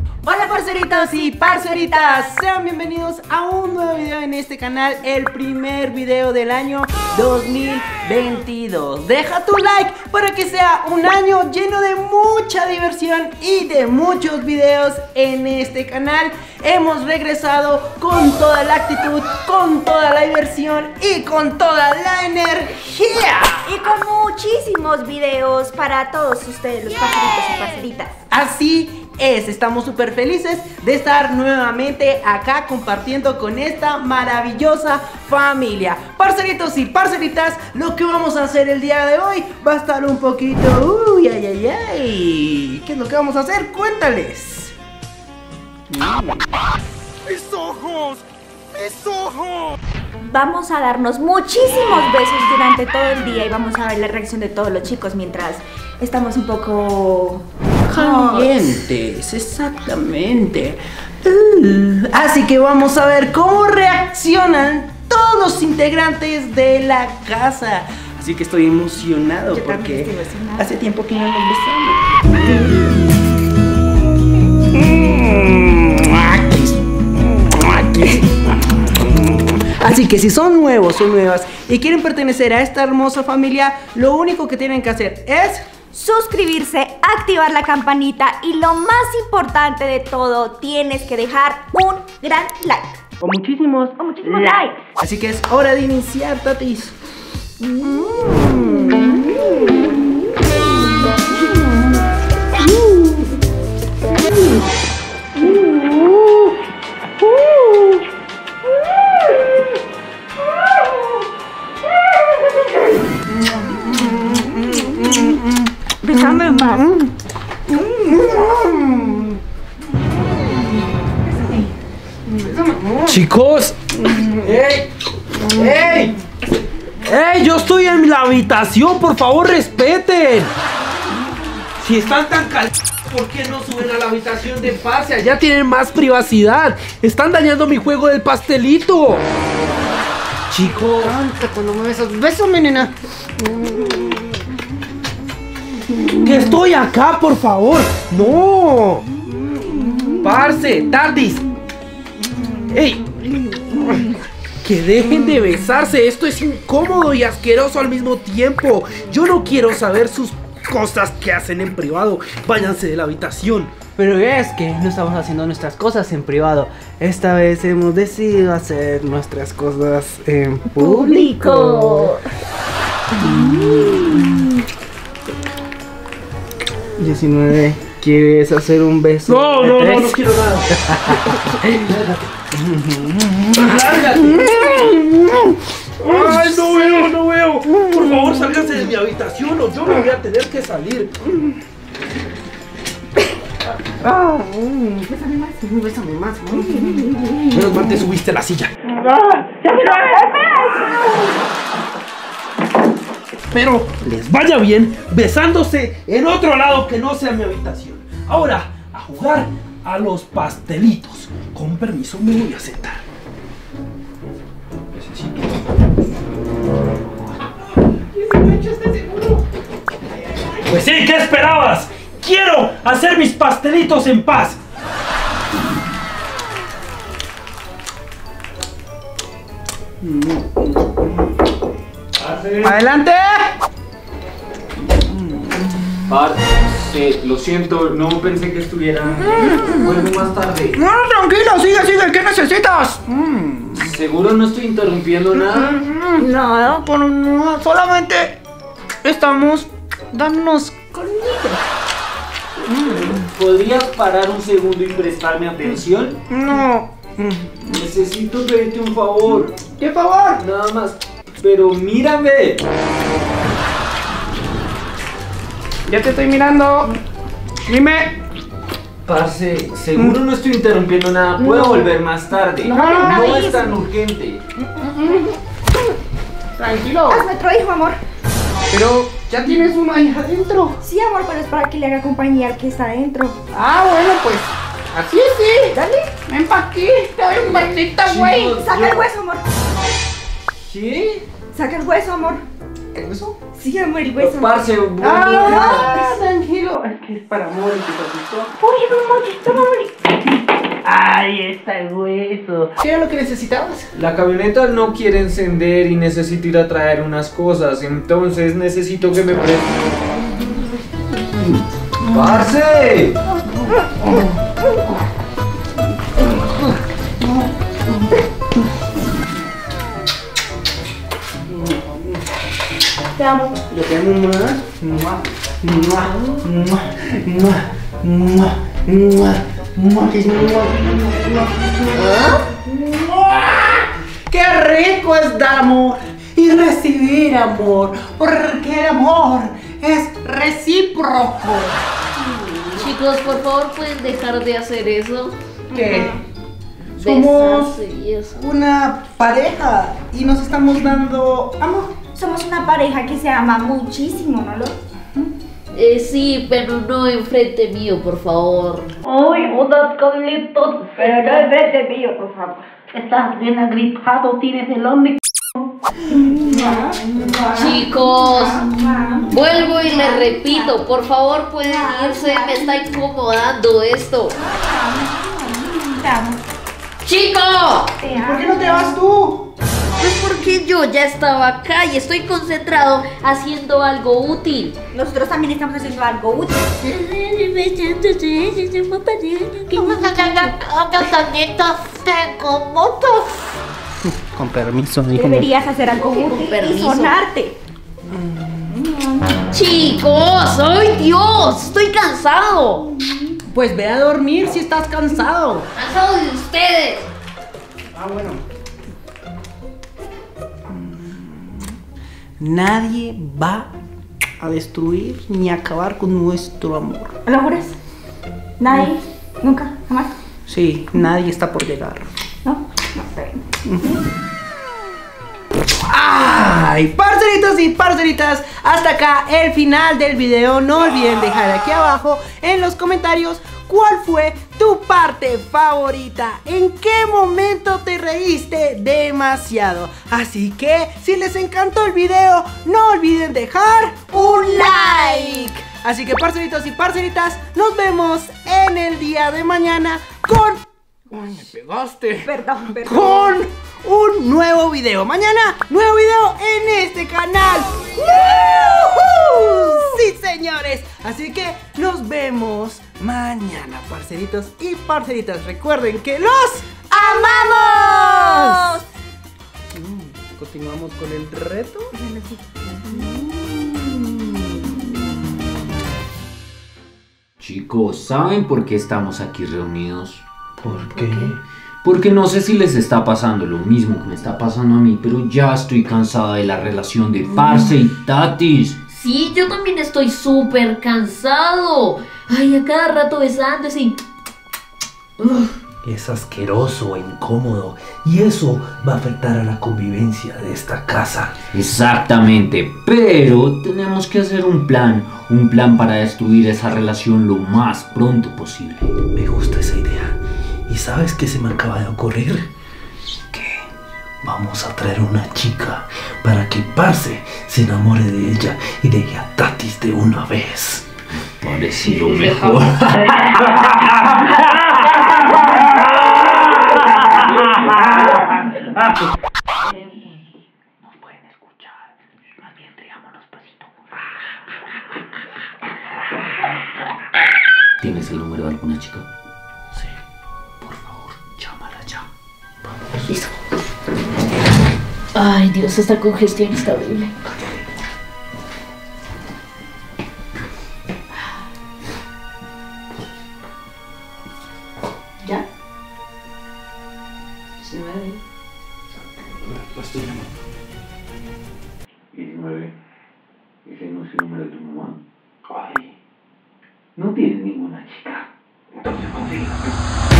Hola parceritos y parceritas, sean bienvenidos a un nuevo video en este canal, el primer video del año 2022. Deja tu like para que sea un año lleno de mucha diversión y de muchos videos en este canal. Hemos regresado con toda la actitud, con toda la diversión y con toda la energía. Y con muchísimos videos para todos ustedes, los parceritos y parceritas. Así es, estamos súper felices de estar nuevamente acá compartiendo con esta maravillosa familia. Parceritos y parceritas, lo que vamos a hacer el día de hoy va a estar un poquito... Uy, ay, ay, ay. ¿Qué es lo que vamos a hacer? Cuéntales. ¡Mis ojos! ¡Mis ojos! Vamos a darnos muchísimos besos durante todo el día y vamos a ver la reacción de todos los chicos mientras estamos un poco... calientes, exactamente. Así que vamos a ver cómo reaccionan todos los integrantes de la casa. Así que estoy emocionado. Yo porque estoy emocionada. hace tiempo que no nos besamos. Así que si son nuevos o nuevas y quieren pertenecer a esta hermosa familia, lo único que tienen que hacer es... suscribirse, activar la campanita y lo más importante de todo, tienes que dejar un gran like. O muchísimos likes. Así que es hora de iniciar, tatis. Bésame más. Chicos, ¡ey! ¡Ey! ¡Ey! Yo estoy en la habitación, por favor respeten. Si están tan calientes, ¿por qué no suben a la habitación de pase? Allá tienen más privacidad. Están dañando mi juego del pastelito. Chicos, Canta cuando me besas. Bésame, nena. que estoy acá, por favor. No. Parce, Tardis. ¡Ey! Que dejen de besarse, esto es incómodo y asqueroso al mismo tiempo. Yo no quiero saber sus cosas que hacen en privado. Váyanse de la habitación. Pero es que no estamos haciendo nuestras cosas en privado. Esta vez hemos decidido hacer nuestras cosas en público. 19, ¿quieres hacer un beso? No, de no, no, tres? no quiero nada. ¡Lárgate! ¡Ay, no veo, no veo! Por favor, sálganse de mi habitación o yo me voy a tener que salir. Bésame más. Menos mal te subiste a la silla. Espero les vaya bien besándose en otro lado que no sea mi habitación. Ahora, a jugar a los pastelitos. Con permiso me voy a sentar. Pues sí, ¿qué esperabas? ¡Quiero hacer mis pastelitos en paz! ¡Adelante! Parce, lo siento, no pensé que estuviera. Vuelvo más tarde. No, tranquilo, sigue, ¿qué necesitas? ¿Seguro no estoy interrumpiendo nada? No, solamente estamos dándonos cariño. ¿Podrías parar un segundo y prestarme atención? No. Necesito pedirte un favor. ¿Qué favor? Nada más. Pero mírame. Ya te estoy mirando. Dime. Parce, seguro no estoy interrumpiendo nada. Puedo volver más tarde. No es tan urgente. Tranquilo. Hazme otro hijo, amor. Pero ya tienes uno ahí adentro. Sí, amor, pero es para que le haga compañía al que está adentro. Ah, bueno, pues. Así sí. Dale. Ven pa' aquí. Te doy un besito, güey. Chicos, Saca el hueso, amor. ¿Sí? Saca el hueso, amor. ¿El beso? Sí, amor, el hueso. Parce, Ah, tranquilo. Es que es para amor y tu besito. Oye, no, amor, toma, amor. está el hueso. ¿Qué era lo que necesitabas? La camioneta no quiere encender y necesito ir a traer unas cosas, entonces necesito que me prestes. ¡Parce! Te amo. Yo te amo más. Mua, mua, mua, mua, mua, mua, mua, mua. ¡Qué rico es dar amor y recibir amor! Porque el amor es recíproco. Chicos, por favor, ¿pueden dejar de hacer eso? ¿Qué? Somos Besarse y eso. una pareja y nos estamos dando amor. Somos una pareja que se ama muchísimo, ¿no lo? Sí, pero no enfrente mío, por favor. Ay, unos Carlitos, pero no es de mío, por favor. Estás bien agripado, tienes el hombre. Chicos, vuelvo y les repito, por favor, pueden irse, me está incomodando esto. Te amo. ¡Chico! Te amo. ¿Por qué no te vas tú? Pues porque yo ya estaba acá y estoy concentrado haciendo algo útil. Nosotros también estamos haciendo algo útil. Tengo motos. Con permiso, hijo. Deberías hacer algo útil y permiso. sonarte. Chicos, ¡ay Dios! Estoy cansado. Pues ve a dormir si estás cansado. Cansado de ustedes. Ah, bueno. Nadie va a destruir ni acabar con nuestro amor. ¿Lo juras? ¿Nadie? ¿Nunca? ¿Jamás? Sí, nadie está por llegar. ¿No? No, está bien. ¡Ay! Parceritos y parceritas, hasta acá el final del video. No olviden dejar aquí abajo en los comentarios cuál fue tu parte favorita, en qué momento te reíste demasiado. Así que si les encantó el video, no olviden dejar un like. Así que parceritos y parceritas, nos vemos en el día de mañana con... ¡Ay, me pegaste! Perdón. Con un nuevo video. Mañana, nuevo video en este canal. ¡Woohoo! Sí, señores. Así que nos vemos mañana, parceritos y parceritas. Recuerden que los amamos. Continuamos con el reto. Chicos, ¿saben por qué estamos aquí reunidos? ¿Por qué? Porque no sé si les está pasando lo mismo que me está pasando a mí, pero ya estoy cansada de la relación de Parce y Tatis. Sí, yo también estoy súper cansado. Ay, a cada rato besándose y... Es asqueroso e incómodo y eso va a afectar a la convivencia de esta casa. Exactamente, pero tenemos que hacer un plan para destruir esa relación lo más pronto posible. Me gusta esa idea. ¿Y sabes qué se me acaba de ocurrir? Que vamos a traer una chica para que Parce se enamore de ella y deje a Tatis de una vez. Parece lo mejor. Nos pueden escuchar. Más bien triámonos pasito. ¿Tienes el número de alguna chica? Sí. Por favor, llámala ya. Listo. Ay, Dios, esta congestión está horrible. ¿Ya? 19. La estoy llamando. 19. ¿Ese no es el número de tu mamá? Ay, no tienes ninguna chica. Entonces consigue.